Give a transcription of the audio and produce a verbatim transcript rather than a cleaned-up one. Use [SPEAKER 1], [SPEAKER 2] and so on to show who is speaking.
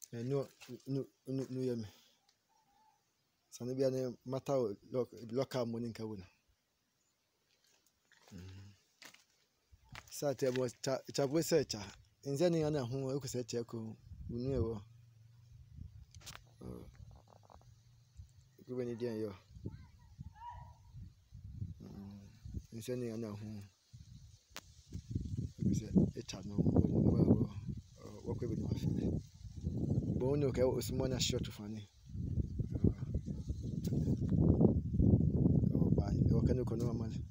[SPEAKER 1] no no no no yɛ me sane bia ne mata local money nka wona sa te bo cha cha bo se cha nze ni ana ho e ko se cha ko unu e wo ko beni dia yo nze ni ana ho e se e cha no wo wo ko beni afi bo no ka osimo na short fani o ba o kan ko no mal